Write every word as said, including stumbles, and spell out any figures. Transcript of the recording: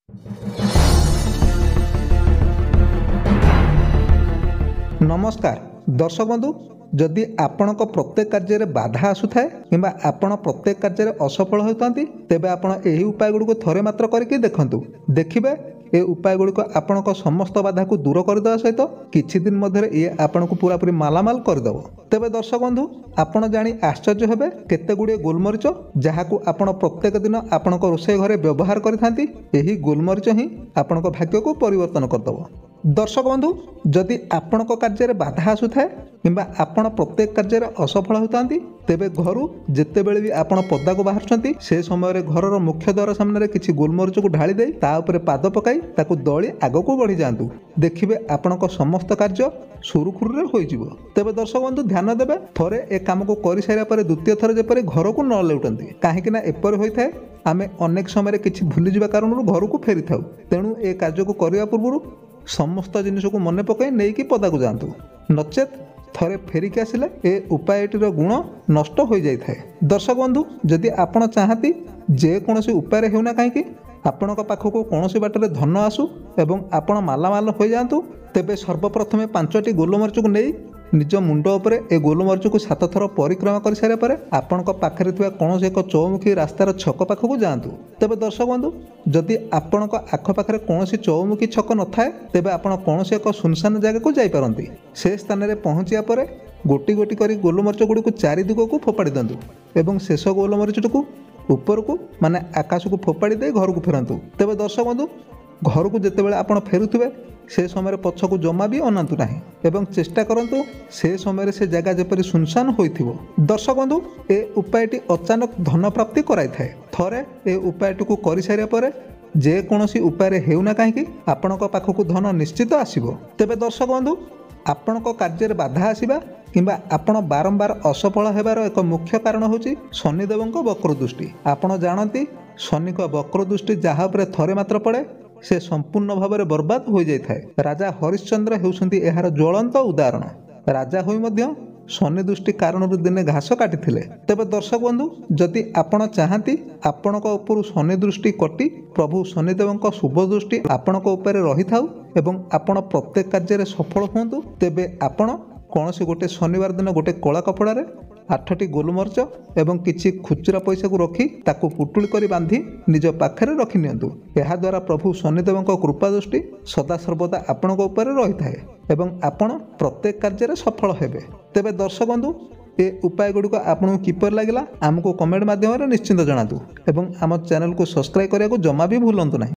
नमस्कार दर्शक बंधु, जदि आपणक प्रत्येक कार्य बाधा आसुए कि आपण प्रत्येक कार्य असफल होता तेबे आपण एही उपाय गुड़िक थरे मात्र करके देखंतु देखिबे ए उपाय गुड़िक आपणक समस्त बाधा को दूर करदेवा सहित किछि दिन मध्य ये आपन को पूरा पूरी मालामाल करदेव। तेबे दर्शक बंधु, आपण जानी आश्चर्य हेबे केते गुड़िए गोलमरीच जहाकू आपण प्रत्येक दिन आपणक रोषे घरे व्यवहार करथांती। एही गोलमरीच ही आपणक भाग्य को परिवर्तन करदेव। दर्शक बंधु, जदि आपणक कार्य बाधा आसुए कि आपण प्रत्येक कार्य असफल होता तेबे घर जितेबेले भी आपण पदा को बाहर से समय घर मुख्य द्वार सामने किसी गोलमरीच को ढाली दे ताऊपर पाद पकाई ताकू दली आग को बढ़ी जातु देखिए आपणक समस्त कार्य सुरुखुरु हो। तेबे दर्शक बंधु ध्यान देवे, थरे ए काम को कर सारा पर द्वितीय थर जेपरी घर को न लेउटंती कहीं एपर होता है आम अनेक समय किसी भूली जा कारण घर को फेरी था। तेणु ए कार्य को करने पूर्व समस्त जिनिस को मन पकई नहीं कि पदा को जातु, नचेत थरे फेरिक आसिले ए उपायटीर गुण नष्ट हो जाए। दर्शक बंधु, जदि आपण चाहती जेकोसी उपाय होना कहीं आपण पाखक कौन बाटर धन आसू एवं आपण मालामाल हो जातु, तेबे सर्वप्रथमे पांचटी गोलमरीच को नहीं निज मुंड उपरे ए गोलमरीच को सात थर परिक्रमा कर सारे पर आपण पाखे कौन एक चौमुखी रास्तार छक पाखक जातु। तेबे दर्शक बंधु, जदि आपण आखपाखे कौन चौमुखी छक न थाए तेबे आपण कौन एक सुनसान जगह को जापारती। से स्थान में पहुँचा पर गोटी गोटी कर गोलमरीच गुड़ी को चारि दिग को फोपाड़ी दिंतु एवं शेष गोलमरीच को ऊपर को माने आकाश को फोपाड़ी दे घर को फेरतु। तेबे दर्शक बंधु, घर को जितेबाला आपण फेरुवे से समय पछ को जमा भी अनातु ना एवं चेष्टा करंतु से समय से जगह जेपरी सुनसान होइथिबो। दर्शक बंधु, ए उपायटी अचानक धन प्राप्ति कराई थाए। थरे ए उपायटी को कर सारा पर जेकोसी उपाय हेउना कहीं आपणक पाखक धन निश्चित आसीबो। तेबे दर्शक बंधु, आपणक कार्य बाधा आसीबा किंबा आपण बारंबार असफल हेबार एक मुख्य कारण होची शनिदेवक वक्र दृष्टि। आपण जानती शनि को वक्र दृष्टि जहाँ पर थरे मात्र पड़े से संपूर्ण भाव में बर्बाद हो जाए। राजा हरिश्चंद्र हेउछंती एहार ज्वलंत उदाहरण। राजा होई मध्य शनि दृष्टि कारण दिने घास काटी। तेबे दर्शक बंधु, जदि आपण चाहती आपणक उपरु शनि दृष्टि कटी प्रभु शनिदेवक शुभ दृष्टि आपणक उपर रही थाउ एवं आपण प्रत्येक कार्य सफल हुंतु, तेबे आपण कौन से गोटे शनिवार दिन गोटे कला कपड़ारे आठटी गोलमरीच एवं किछि खुचरा पैसा को रखी ताकू पुटुली करी बांधी निज पाखे रखी नियंतु। एहा द्वारा प्रभु शनिदेवक कृपा दृष्टि सदा सर्वदा आपणक उपर रही थाए एवं आपण प्रत्येक कार्य सफल हेबे। तेबे दर्शक बंधु, ए उपाय गुड़िक आपको किपर लगिला आमको कमेंट माध्यम निश्चिंत जनातु एवं आम चैनल को सब्सक्राइब करने को जमा भी भूलंतु नहीं।